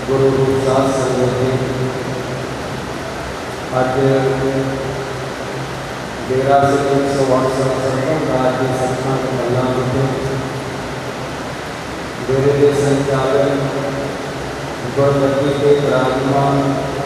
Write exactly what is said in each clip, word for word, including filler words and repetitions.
गुरु रूप साध संगत जी अज डेरा से एक सौ अठ सौ सरपंच राज के सत्ता मल्ला डेरे के संचालक गुरमती के विराजमान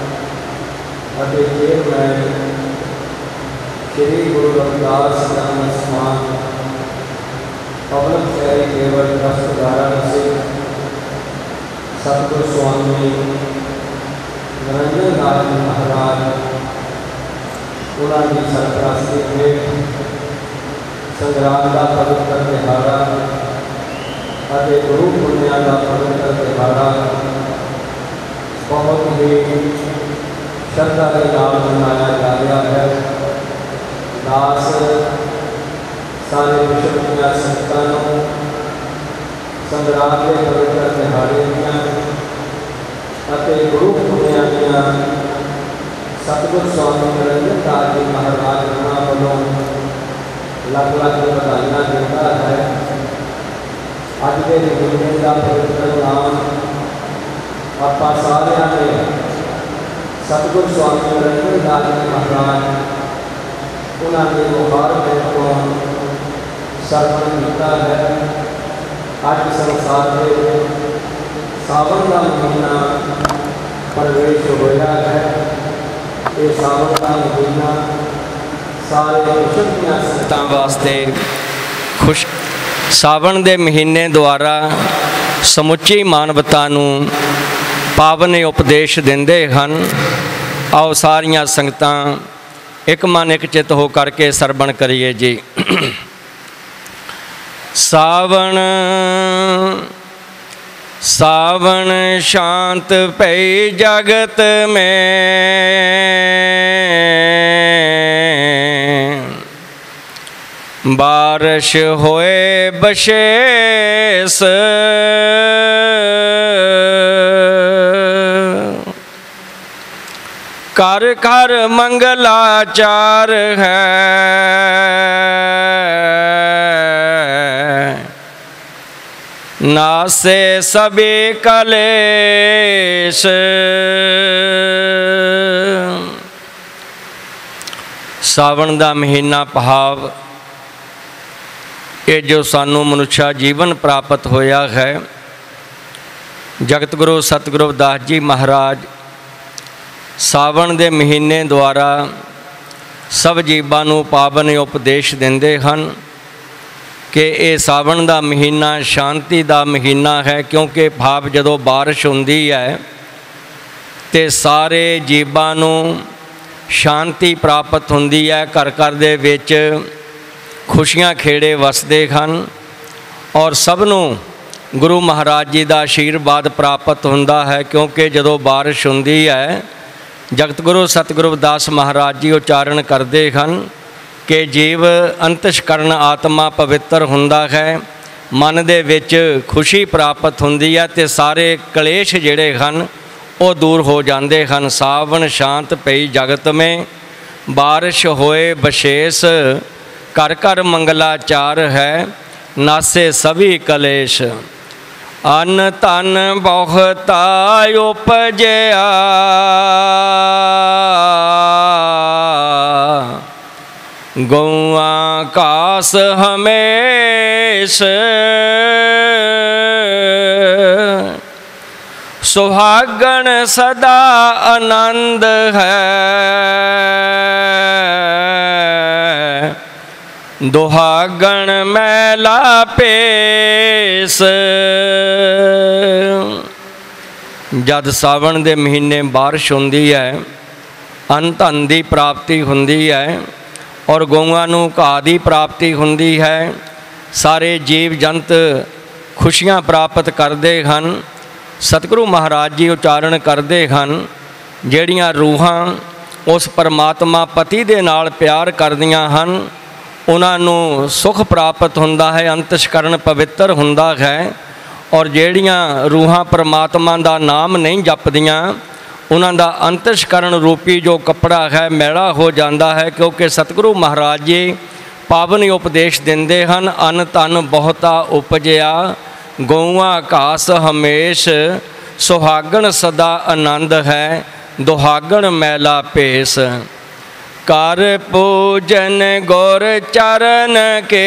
चेयरमैन श्री गुरु रविदास जन्म स्थान पब्लिक चैरिटेबल ट्रस्ट वाराणसी सतगुरु स्वामी निरंजन दास महाराज उन्होंने सरपरस्ती हेठ संग्राम का पवित्र तिहाड़ा और गुरु पुण्या का पवित्र तिहाड़ा बहुत ही श्रद्धा के नाम मनाया जा रहा है। दास सारे विश्व दिया संगतां संग्राम के पवित्र तिहाड़े दियां गुरु पुण्या दियां सतगुरु स्वामी निरंजन दास जी महाराज वालों लख लख बधाइयां देता है। अज के महीने का पवित्र नाम आप सारिया ने सतगुरु स्वामी निरंजन दास जी महाराज उन्होंने मुहार में को सरपण किया है। अज संसार के सावन का महीना प्रवेश होया है। ये सावन का महीना सारे विश्व दी संगतां वास्ते खुश सावन के महीने द्वारा समुची मानवता नूं पावन उपदेश देंदे हन। आओ सारियां संगतां एक मन एक चित हो करके सरवण करिए जी। सावन सावन शांत पई जगत में बारिश होए बशेष कर कर मंगलाचार है नासे सभी कलेश। सावन का महीना भाव ये जो सानू मनुष्य जीवन प्राप्त होया है। जगत गुरु सतगुरु रविदास जी महाराज सावन के महीने द्वारा सब जीवां नू पावन उपदेश देंदे हन कि ये सावन का महीना शांति का महीना है। क्योंकि भाव जदों बारिश होंदी है तो सारे जीवां नू शांति प्राप्त होंदी है। घर घर दे विच खुशियां खेड़े वसदे हन और सबनू गुरु महाराज जी का आशीर्वाद प्राप्त होंदा है। क्योंकि जदों बारिश होंदी है जगत गुरु सतगुरु रविदास महाराज जी उच्चारण करते हैं कि जीव अंतशकरण आत्मा पवित्र हुंदा है। मन दे विच खुशी प्राप्त हुंदी है ते सारे कलेश जिहड़े हन वो दूर हो जाते हैं। सावन शांत पई जगत में बारिश होए बशेष कर कर मंगलाचार है नासे सभी कलेश। अन्न तन बहुता उपजया गौआ कास हमेश सुहागण सदा आनंद है दुहागण मैला पेश। जद सावन के महीने बारिश होंदी है अन्न धन की प्राप्ति होंदी है और गौआं नूं घाह की प्राप्ति होंदी है। सारे जीव जंत खुशियां प्राप्त करते हैं। सतगुरु महाराज जी उच्चारण करते हैं ਜਿਹੜੀਆਂ रूहां उस परमात्मा पति दे नाल प्यार करदियां हन उन्हां नूं सुख प्राप्त हुंदा है अंतशकरण पवित्र हुंदा है। और ਜਿਹੜੀਆਂ रूहां परमात्मा का नाम नहीं जपदियां उन्हां दा अंतशकरण रूपी जो कपड़ा है मैला हो जाता है। क्योंकि सतगुरु महाराज जी पावन उपदेश देंदे हन अन्न धन बहुता उपजया गौआं घास हमेश सुहागण सदा आनंद है, दुहागण मैला भेस। कर पूजन गुर चरण के,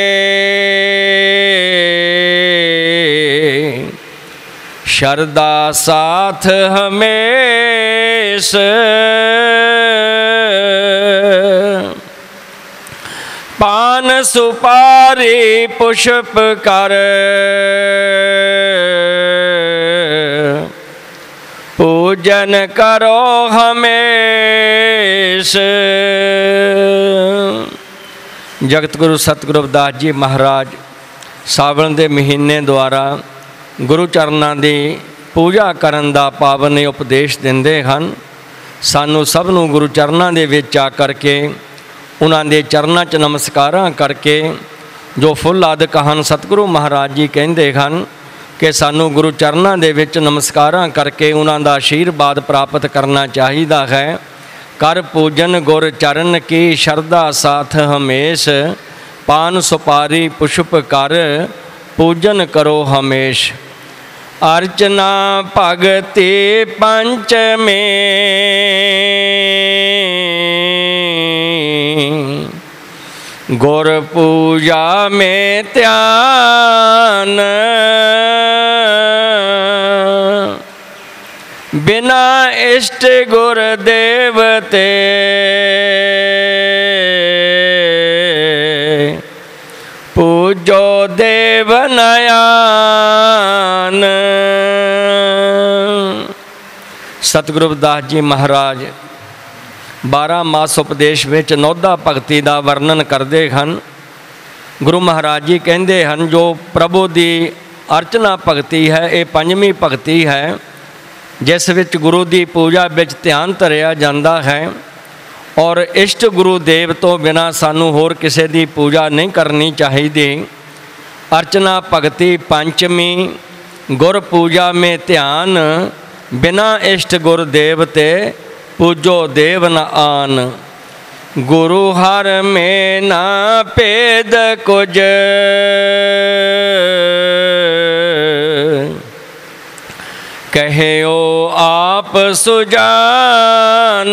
शरदा साथ हमेश। पान सुपारी पुष्प कर, पूजन करो हमेश। जगत गुरु सतगुरु रविदास जी महाराज सावन के महीने द्वारा गुरु चरनां की पूजा करन दा पावन उपदेश दिंदे हन। सानू सब नूं गुरु चरनां दे विच आ करके उन्हां दे चरनां च नमस्कारां करके जो फुल आदक हन सतगुरु महाराज जी कहिंदे हन कि सानू गुरु चरनां दे विच नमस्कारां करके उन्हां दा आशीर्वाद प्राप्त करना चाहिदा है। कर पूजन गुर चरण की, शरदा साथ हमेश। पान सुपारी पुष्प कर, पूजन करो हमेश। अर्चना भगति पंच में, गुर पूजा में ध्यान। बिना इष्ट गुर देवते, पूजो देव नयान। सतगुरु रविदास जी महाराज बारह मास उपदेश विच नौधा भगती का वर्णन करते हैं। गुरु महाराज जी कहते हैं जो प्रभु की अर्चना भगती है ये पंजवीं भगती है जिस विच गुरु की पूजा विच ध्यान धरिया जाता है और इष्ट गुरु देव तो बिना सानू होर किसी की पूजा नहीं करनी चाहिए। अर्चना भगति पंचमी, गुर पूजा में ध्यान। बिना इष्ट गुर देवते, पूजो देव न आन। गुरु हर में ना भेद कुछ, कहो आप सुजान।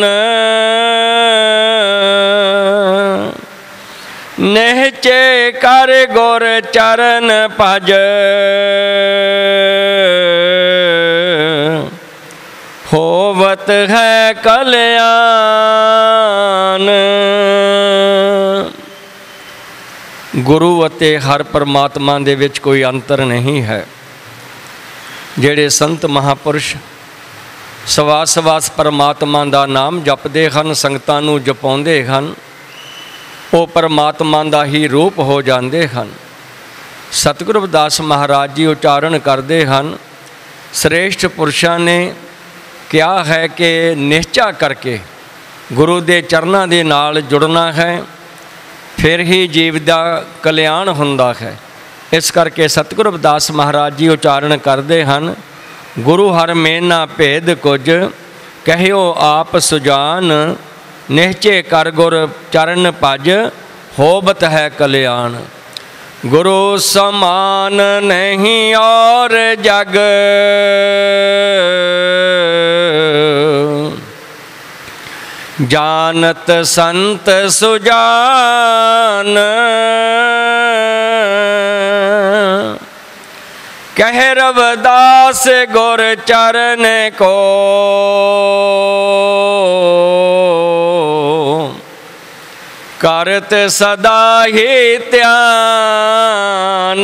निहचे कर गुर चरण भज, होवत है कल्याण। गुरु अते हर परमात्मा दे विच कोई अंतर नहीं है। जेड़े संत महापुरुष सवास सवास परमात्मा का नाम जपते हैं, संगतां नूं जपाउंदे हैं, वो परमात्मा का ही रूप हो जाते हैं। सतगुरु रविदास महाराज जी उच्चारण करते हैं, श्रेष्ठ पुरुषों ने क्या है कि निश्चय करके गुरु के चरणों के नाल जुड़ना है, फिर ही जीव का कल्याण हुंदा है। इस करके सतगुरु रविदास महाराज जी उच्चारण करते हैं, गुरु हर में ना भेद कुछ, कहो आप सुजान। निश्चय कर गुर चरण भज, होवत है कल्याण। गुरु समान नहीं और जग, जानत संत सुजान। कह रविदास गुर चरण को, करत सदा ही ध्यान।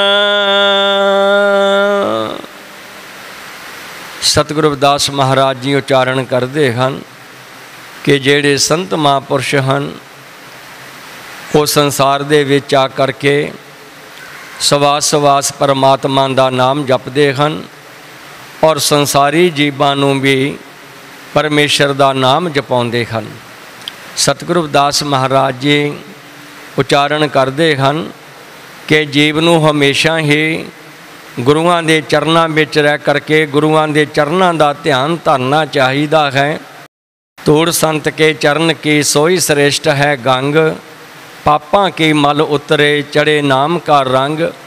सतगुरु रविदास महाराज जी उच्चारण करते हैं कि जेड़े संत महापुरुष हैं वो संसार दे विच आ करके सवास सवास परमात्मा का नाम जपते हैं और संसारी जीवां नूं भी परमेश्वर का नाम जपाउंदे हैं। सतगुरु रविदास महाराज जी उच्चारण करते हैं कि जीव नूं हमेशा ही गुरुआं दे चरनां विच रह करके गुरुआं दे चरनां दा ध्यान धरना चाहिदा है। तूड़ संत के चरण की सोई श्रेष्ठ है गंग, पापां की मल उतरे चढ़े नाम का रंग।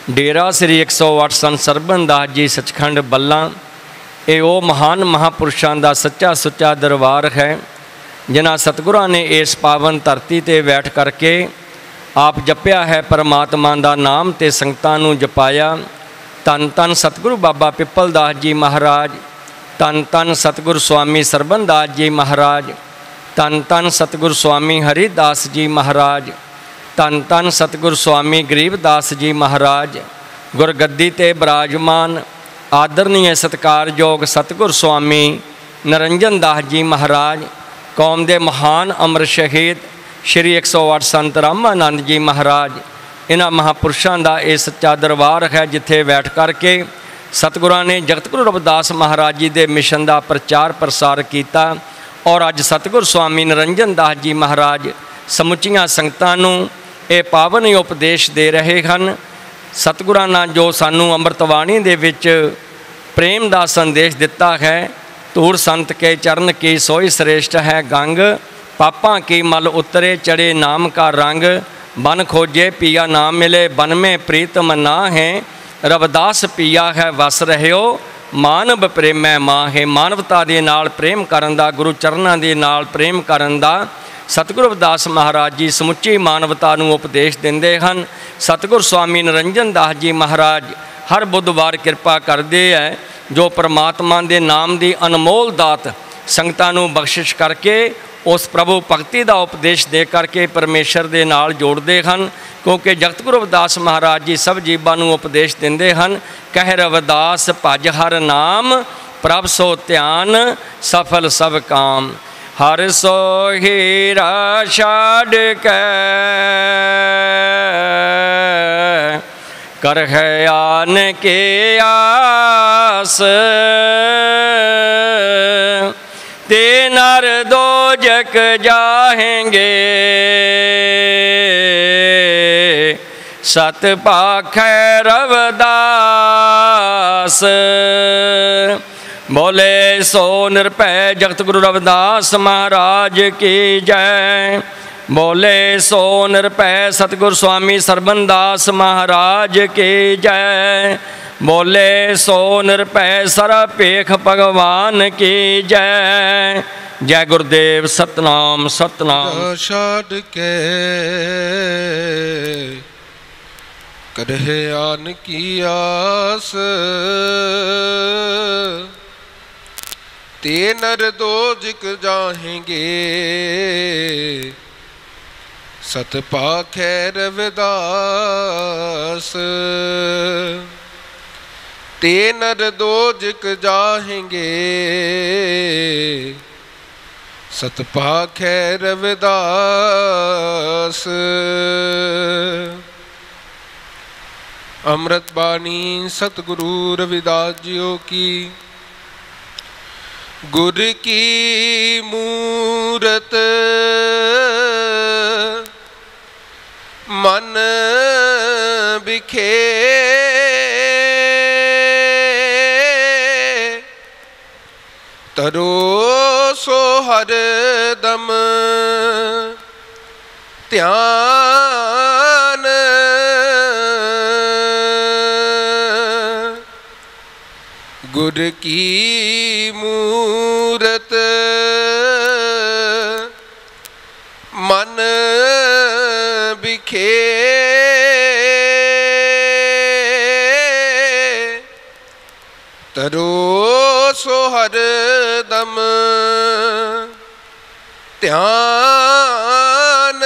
डेरा श्री एक सौ अठ संत सरबन दास जी सचखंड बल्ला ये वो महान महापुरुषों का सच्चा सुच्चा दरबार है जिन्हां सतगुरां ने इस पावन धरती ते बैठ करके आप जपिया है परमात्मा का नाम ते संगतां नूं जपाया। धन धन सतगुरु बाबा पिपल दास जी महाराज, धन धन सतगुरु स्वामी सरबन दास जी महाराज, धन धन सतगुरु स्वामी हरिदास जी महाराज, धन धन सतगुरु स्वामी गरीबदास जी महाराज, गुरगद्दी ते विराजमान आदरणीय सत्कारयोग सतगुरु स्वामी निरंजन दास जी महाराज, कौम के महान अमर शहीद श्री एक सौ अठ संत रामानंद जी महाराज, इन्हां महापुरुषों का यह सच्चा दरबार है जिथे बैठ करके सतगुरां ने जगत गुरु रविदास महाराज जी के मिशन का प्रचार प्रसार किया। और अज सतगुरु स्वामी निरंजन दास जी महाराज समुचियां संगतां नूं ये पावन उपदेश दे रहे हैं। सतगुरां ने जो सानू अमृतवाणी दे विच प्रेम का संदेश दिता है, धूड़ संत के चरण की सोई श्रेष्ठ है गंग, पापां की मल उतरे चढ़े नाम का रंग, बन खोजे पिया ना मिले बन में प्रीतम ना है, रविदास पिया है वस रहियो मानव प्रेम है माँ है। मानवता दे नाल प्रेम करन दा, गुरु चरनां दे नाल प्रेम करन दा सतगुरु रविदास महाराज जी समुची मानवता नूं उपदेश दिंदे हन। सतगुरु स्वामी निरंजन दास जी महाराज हर बुधवार कृपा करते हैं, जो परमात्मा के नाम की अनमोल दात संगतां नूं बख्शिश करके उस प्रभु भगती का उपदेश दे करके परमेश्वर के नाल जोड़ते हैं। क्योंकि जगत गुरु रविदास महाराज जी सब जीवां नूं उपदेश दिंदे हन, कह रविदास भज हर नाम प्रभ सो ध्यान सफल सब काम, हर सो हीरा छाड़ के कर है आन के आस, ते नर दो जग जाएंगे सत पाखै रविदास। बोले सो निरभय जगत गुरु रविदास महाराज की जय, बोले सो निरभय सतगुरु स्वामी सरबन दास महाराज की जय, बोले सो निरभय सरपेख भगवान की जय। जय गुरुदेव सतनाम सतनाम। छाड़ के करहे आन की आस, ते नर दो जिक जाएंगे सत पाखै रविदास, ते नर दो जिक जाएंगे सत पाखै रविदास। अमृत बाणी सतगुरु रविदास जियो की, गुर की मूरत मन बिखे, तरो सो हर दम ध्यान, गुर की मूरत मन बिखे, तरो सो हर दम ध्यान।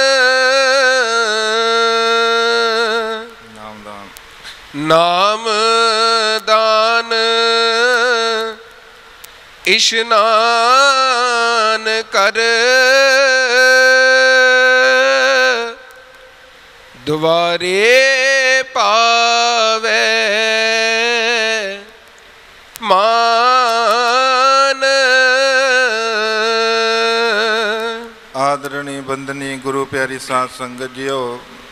नाम दान नाम दान इशनान कर, द्वारे पावे मान। आदरणीय बंदनी गुरु प्यारी साध संगत जियो,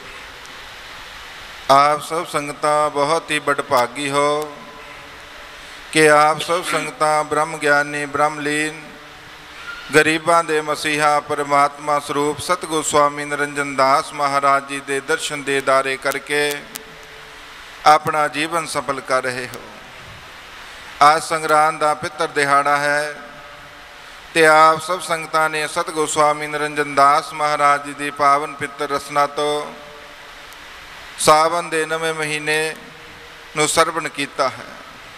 आप सब संगतां बहुत ही बड़भागी हो कि आप सब संगतां ब्रह्म ज्ञानी ब्रह्मलीन गरीबां दे मसीहा परमात्मा स्वरूप सतगुरु स्वामी निरंजन दास महाराज जी दे दर्शन दे दारे करके ਆਪਣਾ ਜੀਵਨ ਸਫਲ ਕਰ ਰਹੇ ਹੋ। आज संगरांद का पितर दिहाड़ा है तो आप सब संगतां ने सतगुरु स्वामी निरंजन दास महाराज जी की पावन पितर रसना तो सावन के नवे महीने नूं सरवण किया है।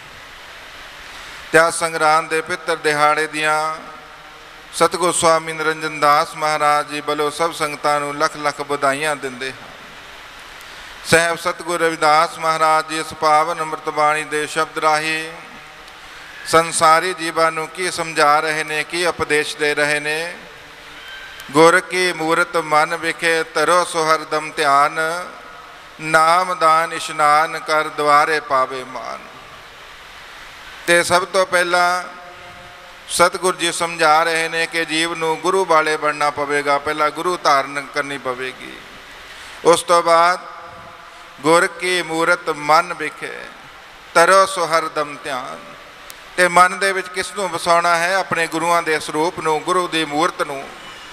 त्या संगरांद के पितर दिहाड़े दियां सतगुरु स्वामी निरंजन दास महाराज जी वालों सब संगतां नूं लख लख बधाइयां दिंदे हैं। साहब सतगुरु रविदास महाराज जी इस पावन अमृत बाणी के शब्द राही संसारी जीवां नूं की समझा रहे ने, की उपदेश दे रहे ने। गुर की मूरत मन विखे तरो सो हरदम ध्यान, नाम दान इशनान कर द्वारे पावे मान। ते सब तो पहला सतगुरु जी समझा रहे ने कि जीव नूं गुरु वाले बनना पवेगा, पहला गुरु धारण करनी पवेगी। उस तो बाद गुर की मूरत मन विखे तरो सो हरदम ध्यान, ते मन दे विच किस नूं वसाउणा है? अपने गुरुआं दे स्वरूप नूं, गुरु दी मूरत नूं।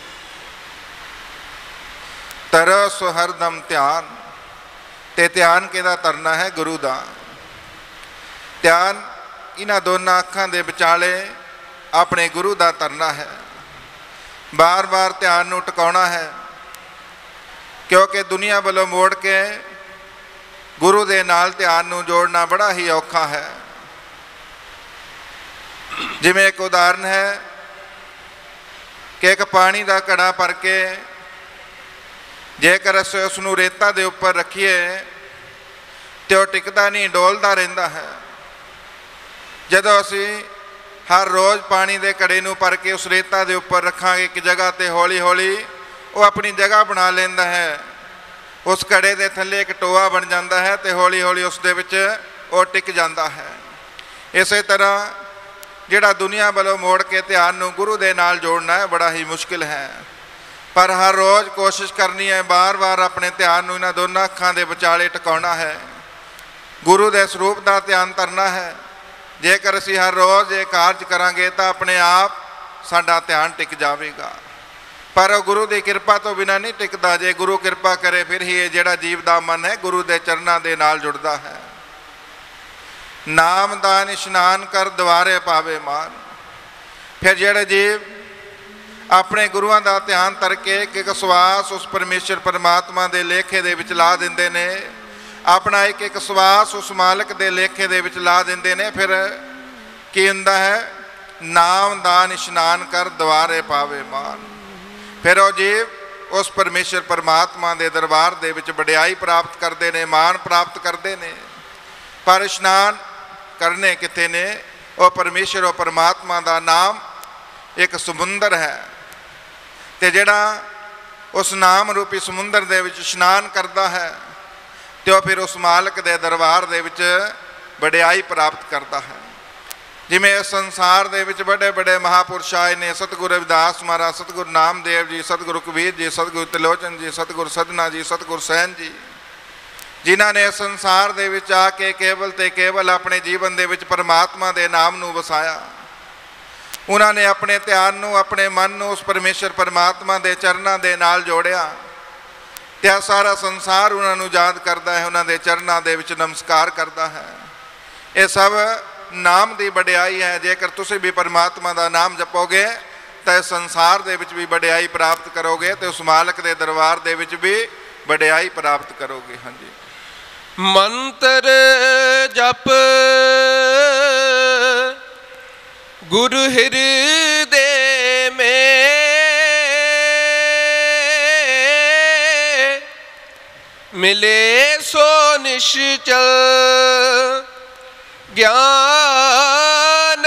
तरस हरदम ध्यान, ते ध्यान किहदा तरना है? गुरु दा। ध्यान इन्हां दोनां अखां दे विचाले अपने गुरु दा तरना है। बार बार ध्यान नूं टिकाउणा है, क्योंकि दुनिया वालों मोड़ के गुरु दे नाल ध्यान नूं जोड़ना बड़ा ही औखा है। जिमें एक उदाहरण है कि एक पानी का घड़ा भर के जेकर असीं उसनूं रेता दे उपर रखीए तो टिकता नहीं, डोलता रहिंदा है। जदों असीं हर रोज़ पानी के घड़े नूं भर के उस रेता दे उपर रखांगे एक जगह ते हौली हौली वो अपनी जगह बना लैंदा है। उस घड़े के थल्ले एक टोआ बन जाता है तो हौली हौली उस दे विच वो टिक जाता है। इस तरह जिहड़ा दुनिया वालों मोड़ के ध्यान नूं गुरु दे नाल जोड़ना है बड़ा ही मुश्किल है। पर हर रोज़ कोशिश करनी है, बार बार अपने ध्यान नूं इन्हां दोनां अखां दे विचाले टिकाउणा है, गुरु दे स्वरूप दा ध्यान करना है। जेकर असीं हर रोज़ ये कार्य करांगे तो अपने आप साडा ध्यान टिक जावेगा। पर गुरु की किरपा तो बिना नहीं टिकता। जे गुरु किरपा करे फिर ही ये जिहड़ा जीव दा मन है गुरु दे चरनां दे नाल जुड़दा है। नाम दान इशनान कर द्वारे पावे मान। फिर जेड़े जीव अपने गुरुआं दा ध्यान करके एक एक सवास उस परमेश्वर परमात्मा दे लेखे दे विच ला दिंदे ने, अपना एक एक सवास उस मालिक दे लेखे दे विच ला दिंदे ने, फिर की हुंदा है? नाम दान इशनान कर द्वारे पावे मान। फिर वो जीव उस परमेश्वर परमात्मा दे दरबार दे विच वडियाई प्राप्त करते हैं, मान प्राप्त करते हैं। पर इशनान करने किथे ने? वो परमेश्वर और परमात्मा का नाम एक समुंदर है, तो जिहड़ा उस नाम रूपी समुंदर दे विच इशनान करता है तो फिर उस मालिक दे दरबार दे विच वडियाई प्राप्त करता है। जिमें इस संसार दे विच बड़े बड़े महापुरुष आए ने, सतगुरु रविदास महाराज, सतगुरु नामदेव जी, सतगुरु कबीर जी, सतगुरु त्रिलोचन जी, सतगुरु सदना जी, सतगुरु सैन जी, जिन्हां ने संसार दे विच आके केवल ते केवल अपने जीवन दे विच परमात्मा दे नाम नूं वसाया। उन्होंने अपने ध्यान नूं, अपने मन नूं उस परमेश्वर परमात्मा दे चरनां दे नाल जोड़िया। त्या सारा संसार उन्होंने याद करता है, उन्होंने चरनां दे विच नमस्कार करता है। ये सब नाम की वडियाई है। जेकर तुसीं भी परमात्मा का नाम जपोगे तो संसार दे विच भी वडियाई प्राप्त करोगे, तो उस मालिक दे दरबार दे विच भी वडियाई प्राप्त करोगे। हाँ जी। मंत्र जप गुरु हृदय में, मिले सो निश्चल ज्ञान।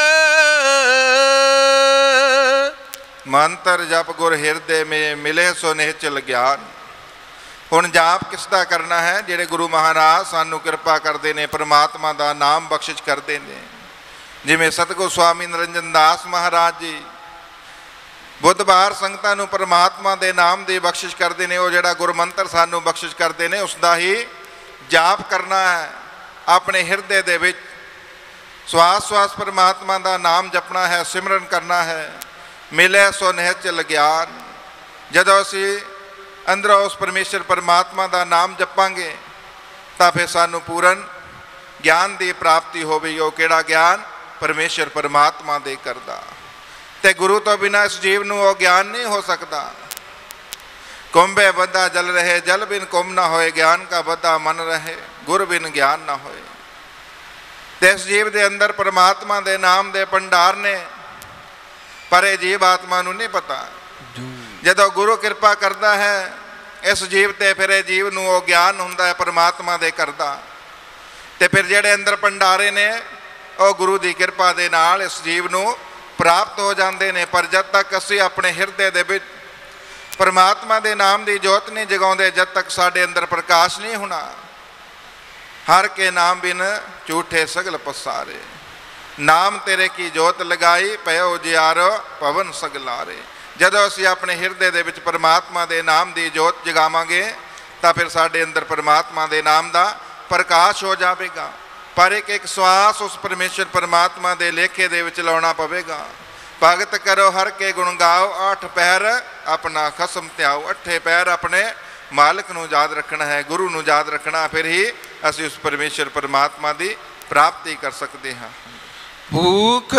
मंत्र जप गुर हृदय में, मिले सो निश्चल ज्ञान। हुण जाप किसदा करना है? जिहड़े गुरु महाराज सानू किरपा करते हैं, परमात्मा का नाम बख्शिश करते हैं। जिमें सतगुरु स्वामी निरंजन दास महाराज जी बुधवार संगतां नूं परमात्मा के नाम की बख्शिश करते हैं। वो जिहड़ा गुर मंत्र सानू बख्शिश करते हैं उसका ही जाप करना है। अपने हृदय दे विच श्वास श्वास परमात्मा का नाम जपना है, सिमरन करना है। मिले सो निश्चल ज्ञान। जदों असीं अंदरों उस परमेश्वर परमात्मा का नाम जपांगे ਤਾਂ ਫਿਰ ਸਾਨੂੰ ਪੂਰਨ ਗਿਆਨ ਦੀ ਪ੍ਰਾਪਤੀ ਹੋਵੇਗੀ। ਉਹ ਕਿਹੜਾ ਗਿਆਨ? ਪਰਮੇਸ਼ਰ ਪਰਮਾਤਮਾ ਦੇ ਕਰਦਾ। ਤੇ ਗੁਰੂ ਤੋਂ ਬਿਨਾਂ ਇਸ ਜੀਵ ਨੂੰ ਉਹ ਗਿਆਨ ਨਹੀਂ ਹੋ ਸਕਦਾ। ਕੁੰਭੇ ਬੱਧਾ ਜਲ ਰਹੇ, ਜਲ ਬਿਨ ਕੁੰਭ ਨਾ ਹੋਏ, ਗਿਆਨ ਕਾ ਬੱਧਾ ਮਨ ਰਹੇ, ਗੁਰ ਬਿਨ ਗਿਆਨ ਨਾ ਹੋਏ। ਤੇ ਇਸ ਜੀਵ ਦੇ ਅੰਦਰ ਪਰਮਾਤਮਾ ਦੇ ਨਾਮ ਦੇ ਭੰਡਾਰ ਨੇ, ਪਰ ਇਹ ਜੀਵ ਆਤਮਾ ਨੂੰ ਨਹੀਂ ਪਤਾ। ਜਦੋਂ ਗੁਰੂ ਕਿਰਪਾ ਕਰਦਾ ਹੈ ਇਸ ਜੀਵ ਤੇ, ਫਿਰ ਇਹ ਜੀਵ ਨੂੰ ਉਹ ਗਿਆਨ ਹੁੰਦਾ ਹੈ ਪਰਮਾਤਮਾ ਦੇ ਕਰਦਾ। ਤੇ ਫਿਰ ਜਿਹੜੇ ਅੰਦਰ ਭੰਡਾਰੇ ਨੇ ਉਹ ਗੁਰੂ ਦੀ ਕਿਰਪਾ ਦੇ ਨਾਲ ਇਸ ਜੀਵ ਨੂੰ ਪ੍ਰਾਪਤ ਹੋ ਜਾਂਦੇ ਨੇ। ਪਰ ਜਦ ਤੱਕ ਅਸੀਂ ਆਪਣੇ ਹਿਰਦੇ ਦੇ ਵਿੱਚ ਪਰਮਾਤਮਾ ਦੇ ਨਾਮ ਦੀ ਜੋਤ ਨਹੀਂ ਜਗਾਉਂਦੇ, ਜਦ ਤੱਕ ਸਾਡੇ ਅੰਦਰ ਪ੍ਰਕਾਸ਼ ਨਹੀਂ ਹੋਣਾ। ਹਰ ਕੇ ਨਾਮ ਬਿਨ ਝੂਠੇ ਸਗਲ ਪਸਾਰੇ, ਨਾਮ ਤੇਰੇ ਕੀ ਜੋਤ ਲਗਾਈ, ਪਇਓ ਜਿਆਰੋ ਪਵਨ ਸਗਲਾਰੇ। ਜਦੋਂ ਅਸੀਂ ਆਪਣੇ ਹਿਰਦੇ ਦੇ ਵਿੱਚ ਪਰਮਾਤਮਾ ਦੇ ਨਾਮ ਦੀ ਜੋਤ ਜਗਾਵਾਂਗੇ ਤਾਂ ਫਿਰ ਸਾਡੇ ਅੰਦਰ ਪਰਮਾਤਮਾ ਦੇ ਨਾਮ ਦਾ ਪ੍ਰਕਾਸ਼ ਹੋ ਜਾਵੇਗਾ। ਪਰ ਇੱਕ ਇੱਕ ਸਵਾਸ ਉਸ ਪਰਮੇਸ਼ਰ ਪਰਮਾਤਮਾ ਦੇ ਲੇਖੇ ਦੇ ਵਿੱਚ ਲਾਉਣਾ ਪਵੇਗਾ। ਭਗਤ ਕਰੋ ਹਰ ਕੇ ਗੁਣ ਗਾਓ, ਅੱਠ ਪੈਰ ਆਪਣਾ ਖਸਮ ਧਿਆਓ। ਅੱਠੇ ਪੈਰ ਆਪਣੇ ਮਾਲਕ ਨੂੰ ਯਾਦ ਰੱਖਣਾ ਹੈ, ਗੁਰੂ ਨੂੰ ਯਾਦ ਰੱਖਣਾ, ਫਿਰ ਹੀ ਅਸੀਂ ਉਸ ਪਰਮੇਸ਼ਰ ਪਰਮਾਤਮਾ ਦੀ ਪ੍ਰਾਪਤੀ ਕਰ ਸਕਦੇ ਹਾਂ। ਭੂਖ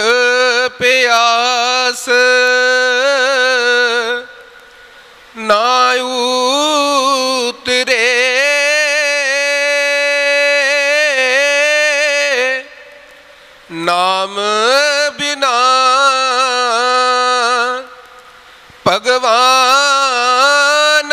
ਪਿਆਸ ਨਾ ਉਤਰੇ, ਨਾਮ ਬਿਨਾ ਭਗਵਾਨ।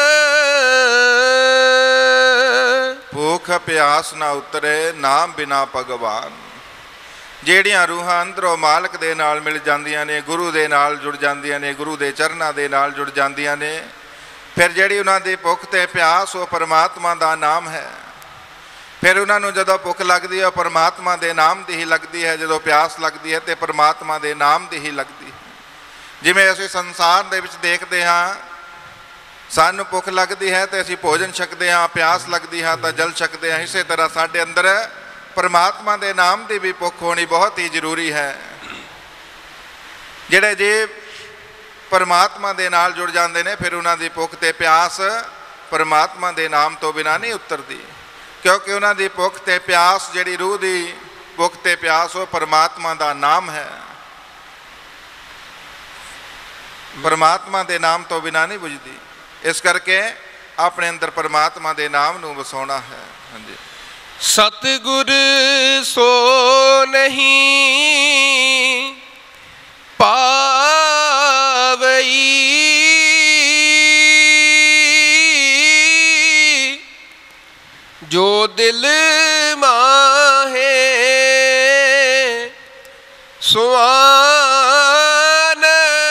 ਭੂਖ ਪਿਆਸ ਨਾ ਉਤਰੇ, ਨਾਮ ਬਿਨਾ ਭਗਵਾਨ। ਜਿਹੜੀਆਂ ਰੂਹਾਂ ਅੰਦਰੋਂ ਮਾਲਕ ਦੇ ਨਾਲ ਮਿਲ ਜਾਂਦੀਆਂ ਨੇ, ਗੁਰੂ ਦੇ ਨਾਲ ਜੁੜ ਜਾਂਦੀਆਂ ਨੇ, ਗੁਰੂ ਦੇ ਚਰਨਾਂ ਦੇ ਨਾਲ ਜੁੜ ਜਾਂਦੀਆਂ ਨੇ, ਫਿਰ ਜਿਹੜੀ ਉਹਨਾਂ ਦੀ ਭੁੱਖ ਤੇ ਪਿਆਸ ਉਹ ਪਰਮਾਤਮਾ ਦਾ ਨਾਮ ਹੈ। ਫਿਰ ਉਹਨਾਂ ਨੂੰ ਜਦੋਂ ਭੁੱਖ ਲੱਗਦੀ ਹੈ ਉਹ ਪਰਮਾਤਮਾ ਦੇ ਨਾਮ ਦੀ ਹੀ ਲੱਗਦੀ ਹੈ, ਜਦੋਂ ਪਿਆਸ ਲੱਗਦੀ ਹੈ ਤੇ ਪਰਮਾਤਮਾ ਦੇ ਨਾਮ ਦੀ ਹੀ ਲੱਗਦੀ ਹੈ। ਜਿਵੇਂ ਅਸੀਂ ਸੰਸਾਰ ਦੇ ਵਿੱਚ ਦੇਖਦੇ ਹਾਂ, ਸਾਨੂੰ ਭੁੱਖ ਲੱਗਦੀ ਹੈ ਤੇ ਅਸੀਂ ਭੋਜਨ ਛਕਦੇ ਹਾਂ, ਪਿਆਸ ਲੱਗਦੀ ਹੈ ਤਾਂ ਜਲ ਛਕਦੇ ਹਾਂ। ਇਸੇ ਤਰ੍ਹਾਂ ਸਾਡੇ ਅੰਦਰ ਪਰਮਾਤਮਾ ਦੇ ਨਾਮ ਦੀ ਵੀ ਭੁੱਖ ਹੋਣੀ ਬਹੁਤ ਹੀ ਜ਼ਰੂਰੀ ਹੈ। ਜਿਹੜੇ ਜੀਵ ਪਰਮਾਤਮਾ ਦੇ ਨਾਲ ਜੁੜ ਜਾਂਦੇ ਨੇ, ਫਿਰ ਉਹਨਾਂ ਦੀ ਭੁੱਖ ਤੇ ਪਿਆਸ ਪਰਮਾਤਮਾ ਦੇ ਨਾਮ ਤੋਂ ਬਿਨਾਂ ਨਹੀਂ ਉਤਰਦੀ, ਕਿਉਂਕਿ ਉਹਨਾਂ ਦੀ ਭੁੱਖ ਤੇ ਪਿਆਸ, ਜਿਹੜੀ ਰੂਹ ਦੀ ਭੁੱਖ ਤੇ ਪਿਆਸ, ਉਹ ਪਰਮਾਤਮਾ ਦਾ ਨਾਮ ਹੈ। ਪਰਮਾਤਮਾ ਦੇ ਨਾਮ ਤੋਂ ਬਿਨਾਂ ਨਹੀਂ ਬੁਝਦੀ। ਇਸ ਕਰਕੇ ਆਪਣੇ ਅੰਦਰ ਪਰਮਾਤਮਾ ਦੇ ਨਾਮ ਨੂੰ ਵਸਾਉਣਾ ਹੈ। ਹਾਂਜੀ। ਸਤਿਗੁਰ ਸੋ ਨਹੀਂ ਪਾਵਈ, ਜੋ ਦਿਲ ਮਾਹੇ ਸੁਆਨ।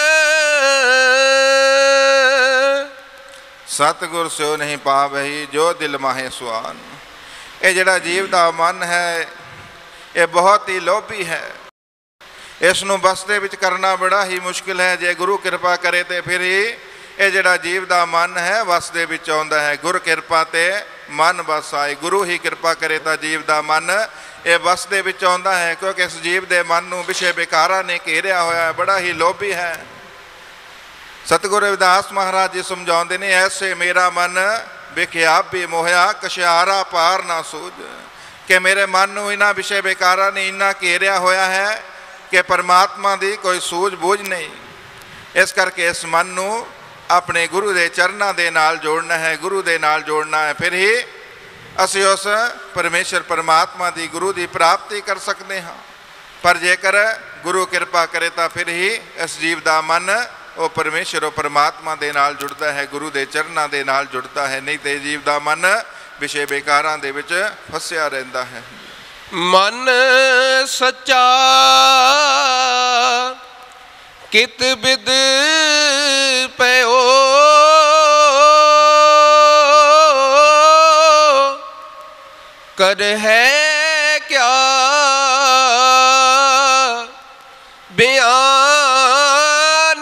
ਸਤਿਗੁਰ ਸੋ ਨਹੀਂ ਪਾਵਈ, ਜੋ ਦਿਲ ਮਾਹੇ ਸੁਆਨ। ਇਹ ਜਿਹੜਾ ਜੀਵ ਦਾ ਮਨ ਹੈ ਇਹ ਬਹੁਤ ਹੀ ਲੋਭੀ ਹੈ। ਇਸ ਨੂੰ ਬਸ ਦੇ ਵਿੱਚ ਕਰਨਾ ਬੜਾ ਹੀ ਮੁਸ਼ਕਿਲ ਹੈ। ਜੇ ਗੁਰੂ ਕਿਰਪਾ ਕਰੇ ਤੇ ਫਿਰ ਹੀ ਇਹ ਜਿਹੜਾ ਜੀਵ ਦਾ ਮਨ ਹੈ ਵਸ ਦੇ ਵਿੱਚ ਆਉਂਦਾ ਹੈ। ਗੁਰ ਕਿਰਪਾ ਤੇ ਮਨ ਬਸ ਆਏ। ਗੁਰੂ ਹੀ ਕਿਰਪਾ ਕਰੇ ਤਾਂ ਜੀਵ ਦਾ ਮਨ ਇਹ ਵਸ ਦੇ ਵਿੱਚ ਆਉਂਦਾ ਹੈ, ਕਿਉਂਕਿ ਇਸ ਜੀਵ ਦੇ ਮਨ ਨੂੰ ਵਿਸ਼ੇ ਵਿਕਾਰਾਂ ਨੇ ਘੇਰਿਆ ਹੋਇਆ ਹੈ, ਬੜਾ ਹੀ ਲੋਭੀ ਹੈ। ਸਤਿਗੁਰੂ ਰਵਿਦਾਸ ਮਹਾਰਾਜ ਜੀ ਸਮਝਾਉਂਦੇ ਨੇ, ਐਸੇ ਮੇਰਾ ਮਨ ਵਿਖਿਆਪ ਵੀ ਮੋਹਿਆ, ਕਸ਼ਿਆਰਾ ਪਾਰ ਨਾ ਸੂਝ। ਕਿ ਮੇਰੇ ਮਨ ਨੂੰ ਇਹਨਾਂ ਵਿਸ਼ੇ ਵਿਕਾਰਾਂ ਨੇ ਇੰਨਾ ਘੇਰਿਆ ਹੋਇਆ ਹੈ ਕਿ ਪਰਮਾਤਮਾ ਦੀ ਕੋਈ ਸੂਝ ਬੂਝ ਨਹੀਂ। ਇਸ ਕਰਕੇ ਇਸ ਮਨ ਨੂੰ ਆਪਣੇ ਗੁਰੂ ਦੇ ਚਰਨਾਂ ਦੇ ਨਾਲ ਜੋੜਨਾ ਹੈ, ਗੁਰੂ ਦੇ ਨਾਲ ਜੋੜਨਾ ਹੈ, ਫਿਰ ਹੀ ਅਸੀਂ ਉਸ ਪਰਮੇਸ਼ਰ ਪਰਮਾਤਮਾ ਦੀ ਗੁਰੂ ਦੀ ਪ੍ਰਾਪਤੀ ਕਰ ਸਕਦੇ ਹਾਂ। ਪਰ ਜੇਕਰ ਗੁਰੂ ਕਿਰਪਾ ਕਰੇ ਤਾਂ ਫਿਰ ਹੀ ਇਸ ਜੀਵ ਦਾ ਮਨ ਉਹ ਪਰਮੇਸ਼ਰ ਉਹ ਪਰਮਾਤਮਾ ਦੇ ਨਾਲ ਜੁੜਦਾ ਹੈ, ਗੁਰੂ ਦੇ ਚਰਨਾਂ ਦੇ ਨਾਲ ਜੁੜਦਾ ਹੈ। ਨਹੀਂ ਤੇ ਜੀਵ ਦਾ ਮਨ ਵਿਸ਼ੇ ਵਿਕਾਰਾਂ ਦੇ ਵਿੱਚ ਫਸਿਆ ਰਹਿੰਦਾ ਹੈ। ਮਨ ਸੱਚਾ ਕਿਤ ਬਿਦ ਪਇਓ, ਕਰ ਹੈ ਕਿਆ ਬਿਆਨ।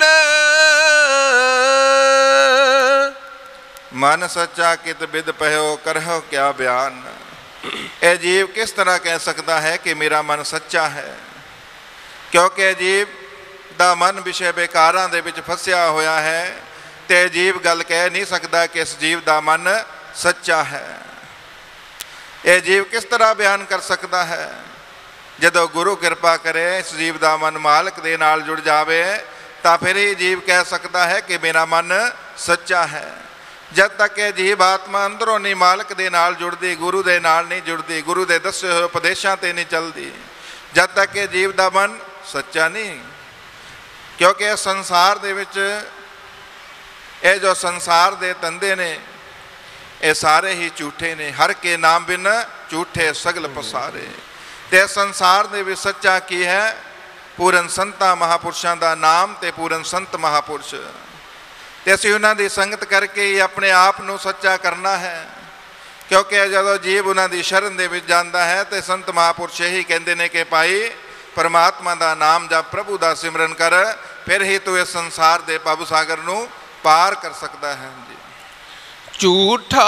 ਮਨ ਸੱਚਾ ਕਿਤ ਬਿਦ ਪਇਓ, ਕਰਹੁ ਕਿਆ ਬਿਆਨ। ਇਹ ਜੀਵ ਕਿਸ ਤਰ੍ਹਾਂ ਕਹਿ ਸਕਦਾ ਹੈ ਕਿ ਮੇਰਾ ਮਨ ਸੱਚਾ ਹੈ, ਕਿਉਂਕਿ ਜੀਵ ਦਾ ਮਨ ਵਿਸ਼ੇ ਵਿਕਾਰਾਂ ਦੇ ਵਿੱਚ ਫਸਿਆ ਹੋਇਆ ਹੈ ਤੇ ਜੀਵ ਗੱਲ ਕਹਿ ਨਹੀਂ ਸਕਦਾ ਕਿ ਇਸ ਜੀਵ ਦਾ ਮਨ ਸੱਚਾ ਹੈ। ਇਹ ਜੀਵ ਕਿਸ ਤਰ੍ਹਾਂ ਬਿਆਨ ਕਰ ਸਕਦਾ ਹੈ? ਜਦੋਂ ਗੁਰੂ ਕਿਰਪਾ ਕਰੇ ਇਸ ਜੀਵ ਦਾ ਮਨ ਮਾਲਕ ਦੇ ਨਾਲ ਜੁੜ ਜਾਵੇ ਤਾਂ ਫਿਰ ਇਹ ਜੀਵ ਕਹਿ ਸਕਦਾ ਹੈ ਕਿ ਮੇਰਾ ਮਨ ਸੱਚਾ ਹੈ। ਜਦ ਤੱਕ ਇਹ ਜੀਵ ਆਤਮਾ ਅੰਦਰੋਂ ਨਹੀਂ ਮਾਲਕ ਦੇ ਨਾਲ ਜੁੜਦੀ, ਗੁਰੂ ਦੇ ਨਾਲ ਨਹੀਂ ਜੁੜਦੀ, ਗੁਰੂ ਦੇ ਦੱਸੇ ਹੋਏ ਉਪਦੇਸ਼ਾਂ 'ਤੇ ਨਹੀਂ ਚੱਲਦੀ, ਜਦ ਤੱਕ ਇਹ ਜੀਵ ਦਾ ਮਨ ਸੱਚਾ ਨਹੀਂ। ਕਿਉਂਕਿ ਇਸ ਸੰਸਾਰ ਦੇ ਵਿੱਚ ਇਹ ਜੋ ਸੰਸਾਰ ਦੇ ਧੰਦੇ ਨੇ ਇਹ ਸਾਰੇ ਹੀ ਝੂਠੇ ਨੇ। ਹਰ ਕੇ ਨਾਮ ਬਿਨ ਝੂਠੇ ਸਗਲ ਪਸਾਰੇ। ਤੇ ਸੰਸਾਰ ਦੇ ਵਿੱਚ ਸੱਚਾ ਕੀ ਹੈ? ਪੂਰਨ ਸੰਤਾਂ ਮਹਾਪੁਰਸ਼ਾਂ ਦਾ ਨਾਮ ਤੇ ਪੂਰਨ ਸੰਤ ਮਹਾਪੁਰਸ਼। ਤੇ ਅਸੀਂ ਉਹਨਾਂ ਦੀ ਸੰਗਤ ਕਰਕੇ ਹੀ ਆਪਣੇ ਆਪ ਨੂੰ ਸੱਚਾ ਕਰਨਾ ਹੈ। ਕਿਉਂਕਿ ਜਦੋਂ ਜੀਵ ਉਹਨਾਂ ਦੀ ਸ਼ਰਨ ਦੇ ਵਿੱਚ ਜਾਂਦਾ ਹੈ ਤੇ ਸੰਤ ਮਹਾਪੁਰਸ਼ ਹੀ ਕਹਿੰਦੇ ਨੇ ਕਿ ਭਾਈ ਪਰਮਾਤਮਾ ਦਾ ਨਾਮ ਜਪ, ਪ੍ਰਭੂ ਦਾ ਸਿਮਰਨ ਕਰ, ਫਿਰ ਹੀ ਤੂੰ ਇਸ ਸੰਸਾਰ ਦੇ ਭਵ ਸਾਗਰ ਨੂੰ ਪਾਰ ਕਰ ਸਕਦਾ ਹੈ। ਜੀ ਝੂਠਾ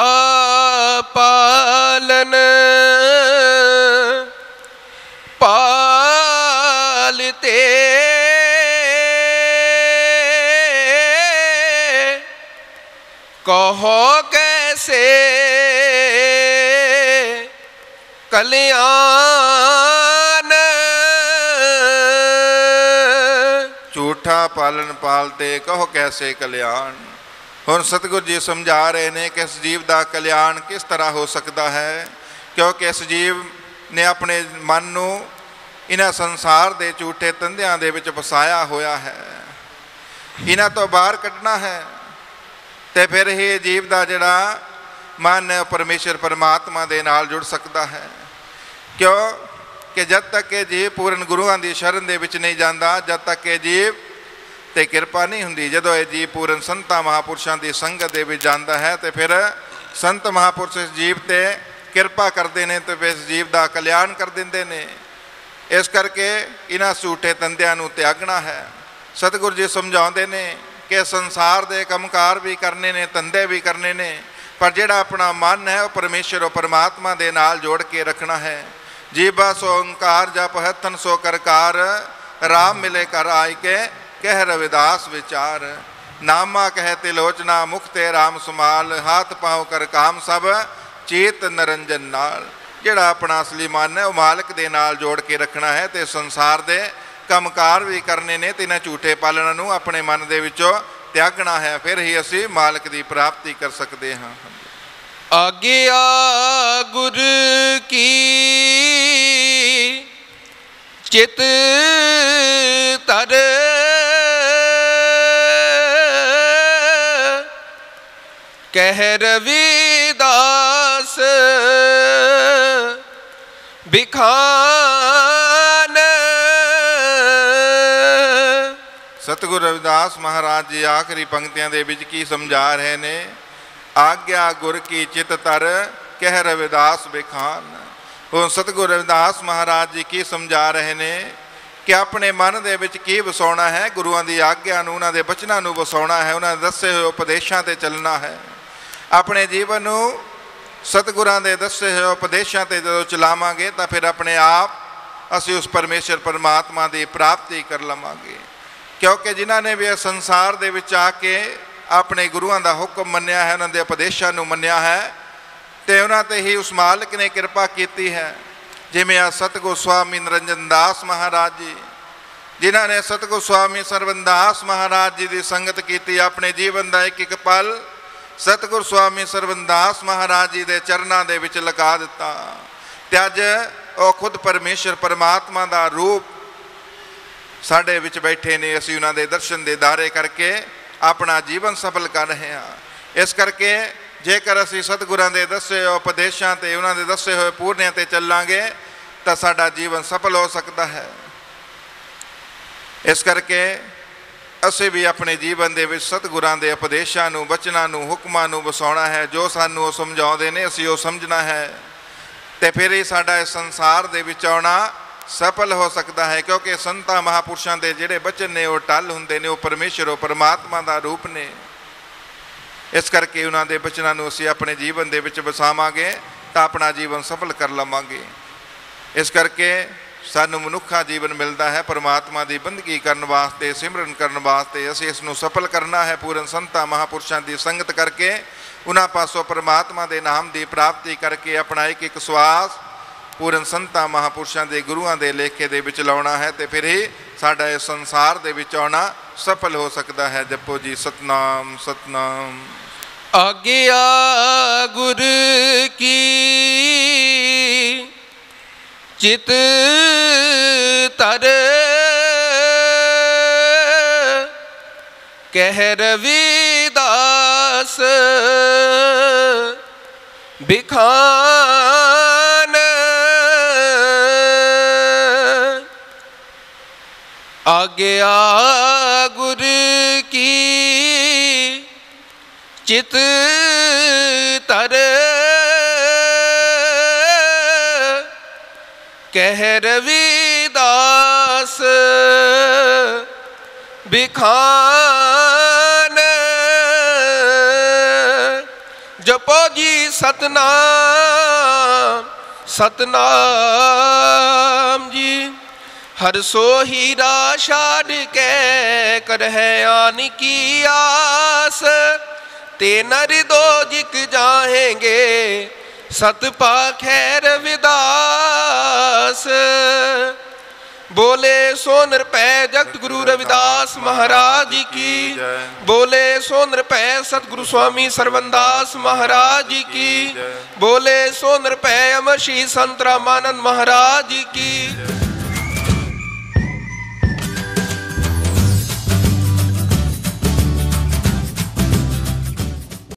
ਪਾਲਨ ਪਾਲਤੇ ਕਹੋ ਕੈਸੇ ਕਲਿਆਣ। ਝੂਠਾ ਪਾਲਨ ਪਾਲਤੇ ਕਹੋ ਕੈਸੇ ਕਲਿਆਣ। ਹੁਣ ਸਤਿਗੁਰੂ ਜੀ ਸਮਝਾ ਰਹੇ ਨੇ ਕਿ ਇਸ ਜੀਵ ਦਾ ਕਲਿਆਣ ਕਿਸ ਤਰ੍ਹਾਂ ਹੋ ਸਕਦਾ ਹੈ। ਕਿਉਂਕਿ ਇਸ ਜੀਵ ਨੇ ਆਪਣੇ ਮਨ ਨੂੰ ਇਹਨਾਂ ਸੰਸਾਰ ਦੇ ਝੂਠੇ ਧੰਦਿਆਂ ਦੇ ਵਿੱਚ ਫਸਾਇਆ ਹੋਇਆ ਹੈ। ਇਹਨਾਂ ਤੋਂ ਬਾਹਰ ਕੱਢਣਾ ਹੈ ਤੇ ਫਿਰ ਇਹ ਜੀਵ ਦਾ ਜਿਹੜਾ ਮਨ ਹੈ ਪਰਮੇਸ਼ਰ ਪਰਮਾਤਮਾ ਦੇ ਨਾਲ ਜੁੜ ਸਕਦਾ ਹੈ। ਕਿਉਂ ਕਿ ਜਦ ਤੱਕ ਇਹ ਜੀਵ ਪੂਰਨ ਗੁਰੂਆਂ ਦੀ ਸ਼ਰਨ ਦੇ ਵਿੱਚ ਨਹੀਂ ਜਾਂਦਾ, ਜਦ ਤੱਕ ਇਹ ਜੀਵ ਤੇ ਕਿਰਪਾ ਨਹੀਂ ਹੁੰਦੀ। ਜਦੋਂ ਇਹ ਜੀਵ ਪੂਰਨ ਸੰਤਾਂ ਮਹਾਪੁਰਸ਼ਾਂ ਦੀ ਸੰਗਤ ਦੇ ਵਿੱਚ ਜਾਂਦਾ ਹੈ ਤੇ ਫਿਰ ਸੰਤ ਮਹਾਪੁਰਸ਼ ਇਸ ਜੀਵ ਤੇ ਕਿਰਪਾ ਕਰਦੇ ਨੇ ਤੇ ਫਿਰ ਇਸ ਜੀਵ ਦਾ ਕਲਿਆਣ ਕਰ ਦਿੰਦੇ ਨੇ। ਇਸ ਕਰਕੇ ਇਹਨਾਂ ਝੂਠੇ ਧੰਦਿਆਂ ਨੂੰ ਤਿਆਗਣਾ ਹੈ। ਸਤਿਗੁਰੂ ਜੀ ਸਮਝਾਉਂਦੇ ਨੇ ਕਿ ਸੰਸਾਰ ਦੇ ਕੰਮਕਾਰ ਵੀ ਕਰਨੇ ਨੇ, ਧੰਦੇ ਵੀ ਕਰਨੇ ਨੇ, ਪਰ ਜਿਹੜਾ ਆਪਣਾ ਮਨ ਹੈ ਉਹ ਪਰਮੇਸ਼ਰ ਉਹ ਪਰਮਾਤਮਾ ਦੇ ਨਾਲ ਜੋੜ ਕੇ ਰੱਖਣਾ ਹੈ। ਜੀਵਾ ਸੋ ਓੰਕਾਰ ਜਪ ਹੱਥਨ ਸੋ ਕਰਕਾਰ, ਰਾਮ ਮਿਲੇ ਕਰ ਆਇ ਕੇ ਕਹਿ ਰਵਿਦਾਸ ਵਿਚਾਰ। ਨਾਮਾ ਕਹਿ ਤਿਲੋਚਨਾ ਮੁਖ ਤੇ ਰਾਮ ਸੁਮਾਲ, ਹੱਥ ਪਾਉ ਕਰ ਕਾਮ ਸਭ ਚੇਤ ਨਰੰਜਨ ਨਾਲ। ਜਿਹੜਾ ਆਪਣਾ ਅਸਲੀ ਮਨ ਹੈ ਉਹ ਮਾਲਕ ਦੇ ਨਾਲ ਜੋੜ ਕੇ ਰੱਖਣਾ ਹੈ ਤੇ ਸੰਸਾਰ ਦੇ ਕੰਮਕਾਰ ਵੀ ਕਰਨੇ ਨੇ ਤੇ ਇਹਨਾਂ ਝੂਠੇ ਪਾਲਣਾ ਨੂੰ ਆਪਣੇ ਮਨ ਦੇ ਵਿੱਚੋਂ ਤਿਆਗਣਾ ਹੈ। ਫਿਰ ਹੀ ਅਸੀਂ ਮਾਲਕ ਦੀ ਪ੍ਰਾਪਤੀ ਕਰ ਸਕਦੇ ਹਾਂ। ਆਗਿਆ ਗੁਰ ਕੀ ਚਿਤ ਤਰ, ਕਹਿ ਰਵਿਦਾਸ ਬਿਖਾਨ। ਸਤਿਗੁਰੂ ਰਵਿਦਾਸ ਮਹਾਰਾਜ ਜੀ ਆਖਰੀ ਪੰਕਤੀਆਂ ਦੇ ਵਿੱਚ ਕੀ ਸਮਝਾ ਰਹੇ ਨੇ? ਆਗਿਆ ਗੁਰ ਕੀ ਚਿਤ ਤਰ, ਕਹਿ ਰਵਿਦਾਸ ਬਿਖਾਨ। ਹੁਣ ਸਤਿਗੁਰੂ ਰਵਿਦਾਸ ਮਹਾਰਾਜ ਜੀ ਕੀ ਸਮਝਾ ਰਹੇ ਨੇ ਕਿ ਆਪਣੇ ਮਨ ਦੇ ਵਿੱਚ ਕੀ ਵਸਾਉਣਾ ਹੈ? ਗੁਰੂਆਂ ਦੀ ਆਗਿਆ ਨੂੰ, ਉਹਨਾਂ ਦੇ ਬਚਨਾਂ ਨੂੰ ਵਸਾਉਣਾ ਹੈ, ਉਹਨਾਂ ਦੇ ਦੱਸੇ ਹੋਏ ਉਪਦੇਸ਼ਾਂ 'ਤੇ ਚੱਲਣਾ ਹੈ। ਆਪਣੇ ਜੀਵਨ ਨੂੰ ਸਤਿਗੁਰਾਂ ਦੇ ਦੱਸੇ ਹੋਏ ਉਪਦੇਸ਼ਾਂ 'ਤੇ ਜਦੋਂ ਚਲਾਵਾਂਗੇ ਤਾਂ ਫਿਰ ਆਪਣੇ ਆਪ ਅਸੀਂ ਉਸ ਪਰਮੇਸ਼ਰ ਪਰਮਾਤਮਾ ਦੀ ਪ੍ਰਾਪਤੀ ਕਰ ਲਵਾਂਗੇ। ਕਿਉਂਕਿ ਜਿਨ੍ਹਾਂ ਨੇ ਵੀ ਇਸ ਸੰਸਾਰ ਦੇ ਵਿੱਚ ਆ ਕੇ ਆਪਣੇ ਗੁਰੂਆਂ ਦਾ ਹੁਕਮ ਮੰਨਿਆ ਹੈ, ਉਹਨਾਂ ਦੇ ਉਪਦੇਸ਼ਾਂ ਨੂੰ ਮੰਨਿਆ ਹੈ ਤੇ ਉਹਨਾਂ 'ਤੇ ਹੀ ਉਸ ਮਾਲਕ ਨੇ ਕਿਰਪਾ ਕੀਤੀ ਹੈ। ਜਿਵੇਂ ਆ ਸਤਿਗੁਰੂ ਸਵਾਮੀ ਨਿਰੰਜਨ ਦਾਸ ਮਹਾਰਾਜ ਜੀ, ਜਿਨ੍ਹਾਂ ਨੇ ਸਤਿਗੁਰੂ ਸਵਾਮੀ ਸਰਵਨਦਾਸ ਮਹਾਰਾਜ ਜੀ ਦੀ ਸੰਗਤ ਕੀਤੀ, ਆਪਣੇ ਜੀਵਨ ਦਾ ਇੱਕ ਇੱਕ ਪਲ ਸਤਿਗੁਰੂ ਸਵਾਮੀ ਸਰਵਨਦਾਸ ਮਹਾਰਾਜ ਜੀ ਦੇ ਚਰਨਾਂ ਦੇ ਵਿੱਚ ਲਗਾ ਦਿੱਤਾ ਤੇ ਅੱਜ ਉਹ ਖੁਦ ਪਰਮੇਸ਼ਰ ਪਰਮਾਤਮਾ ਦਾ ਰੂਪ ਸਾਡੇ ਵਿੱਚ ਬੈਠੇ ਨੇ। ਅਸੀਂ ਉਹਨਾਂ ਦੇ ਦਰਸ਼ਨ ਦੇ ਦਾਰੇ ਕਰਕੇ ਆਪਣਾ ਜੀਵਨ ਸਫਲ ਕਰ ਰਹੇ ਹਾਂ। ਇਸ ਕਰਕੇ ਜੇਕਰ ਅਸੀਂ ਸਤਿਗੁਰਾਂ ਦੇ ਦੱਸੇ ਹੋਏ ਉਪਦੇਸ਼ਾਂ 'ਤੇ, ਉਹਨਾਂ ਦੇ ਦੱਸੇ ਹੋਏ ਪੂਰਨਿਆਂ 'ਤੇ ਚੱਲਾਂਗੇ ਤਾਂ ਸਾਡਾ ਜੀਵਨ ਸਫਲ ਹੋ ਸਕਦਾ ਹੈ। ਇਸ ਕਰਕੇ ਅਸੀਂ ਵੀ ਆਪਣੇ ਜੀਵਨ ਦੇ ਵਿੱਚ ਸਤਿਗੁਰਾਂ ਦੇ ਉਪਦੇਸ਼ਾਂ ਨੂੰ, ਬਚਨਾਂ ਨੂੰ, ਹੁਕਮਾਂ ਨੂੰ ਵਸਾਉਣਾ ਹੈ। ਜੋ ਸਾਨੂੰ ਉਹ ਸਮਝਾਉਂਦੇ ਨੇ ਅਸੀਂ ਉਹ ਸਮਝਣਾ ਹੈ ਤੇ ਫਿਰ ਹੀ ਸਾਡਾ ਇਸ ਸੰਸਾਰ ਦੇ ਵਿੱਚ ਆਉਣਾ ਸਫਲ ਹੋ ਸਕਦਾ ਹੈ। ਕਿਉਂਕਿ ਸੰਤਾਂ ਮਹਾਪੁਰਸ਼ਾਂ ਦੇ ਜਿਹੜੇ ਬਚਨ ਨੇ ਉਹ ਟਲ ਹੁੰਦੇ ਨੇ, ਉਹ ਪਰਮੇਸ਼ਰ ਉਹ ਪਰਮਾਤਮਾ ਦਾ ਰੂਪ ਨੇ। ਇਸ ਕਰਕੇ ਉਹਨਾਂ ਦੇ ਬਚਨਾਂ ਨੂੰ ਅਸੀਂ ਆਪਣੇ ਜੀਵਨ ਦੇ ਵਿੱਚ ਵਸਾਵਾਂਗੇ ਤਾਂ ਆਪਣਾ ਜੀਵਨ ਸਫਲ ਕਰ ਲਵਾਂਗੇ। ਇਸ ਕਰਕੇ ਸਾਨੂੰ ਮਨੁੱਖਾ ਜੀਵਨ ਮਿਲਦਾ ਹੈ। ਪਰਮਾਤਮਾ ਦੀ ਬੰਦਗੀ ਕਰਨ ਵਾਸਤੇ, ਸਿਮਰਨ ਕਰਨ ਵਾਸਤੇ ਅਸੀਂ ਇਸ ਨੂੰ ਸਫਲ ਕਰਨਾ ਹੈ। ਪੂਰਨ ਸੰਤਾਂ ਮਹਾਂਪੁਰਸ਼ਾਂ ਦੀ ਸੰਗਤ ਕਰਕੇ, ਉਹਨਾਂ ਪਾਸੋਂ ਪਰਮਾਤਮਾ ਦੇ ਨਾਮ ਦੀ ਪ੍ਰਾਪਤੀ ਕਰਕੇ ਆਪਣਾ ਇੱਕ ਇੱਕ ਸਵਾਸ ਪੂਰਨ ਸੰਤਾਂ ਮਹਾਂਪੁਰਸ਼ਾਂ ਦੇ ਗੁਰੂਆਂ ਦੇ ਲੇਖੇ ਦੇ ਵਿੱਚ ਲਾਉਣਾ ਹੈ, ਤੇ ਫਿਰ ਹੀ ਸਾਡਾ ਇਸ ਸੰਸਾਰ ਦੇ ਵਿੱਚ ਆਉਣਾ ਸਫਲ ਹੋ ਸਕਦਾ ਹੈ। ਜਪੋ ਜੀ ਸਤਨਾਮ ਸਤਨਾਮ। ਆਗਿਆ ਗੁਰ ਕੀ ਚਿਤ ਤਰ ਕਹਿ ਰਵਿਦਾਸ ਬਿਖਾਨ। ਆਗਿਆ ਗੁਰ ਕੀ ਚਿਤ ਤਰ ਕਹਿ ਰਵਿਦਾਸ ਬਿਖਾਨ। ਜਪੋ ਜੀ ਸਤਨਾਮ ਸਤਨਾਮ ਜੀ। ਹਰ ਸੋ ਹੀਰਾ ਛਾੜ ਕੇ ਕਰਹਿ ਆਨ ਕੀ ਆਸ। ਤੇ ਨਰ ਦੋ ਜਿਕ ਜਾਹੇਂਗੇ ਸਤ ਪਾਖੈ ਰਵਿਦਾਸ। बोले सो नृपै जगत गुरु रविदास महाराज की, बोले सो नृपै सतगुरु स्वामी सरवनदास महाराज की, बोले सो नृपै अमर श्री संत रामानंद महाराज की।